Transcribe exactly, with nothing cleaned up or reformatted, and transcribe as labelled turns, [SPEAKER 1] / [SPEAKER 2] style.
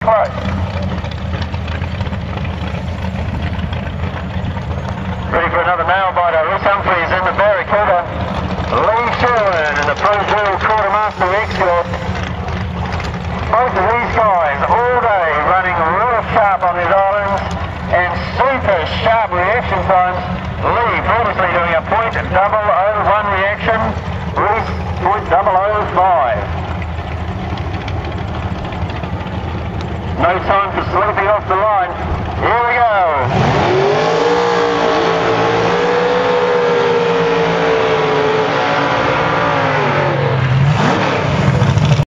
[SPEAKER 1] close. Ready for another nail biter. Rhys Humphries in the Barracuda. Lee Sherwin in the ProDrill Quartermaster Escort. Both of these guys all day running real sharp on these islands and super sharp reaction times. Lee previously doing a point double oh one reaction. Rhys point double oh five. No time for sleeping off the line.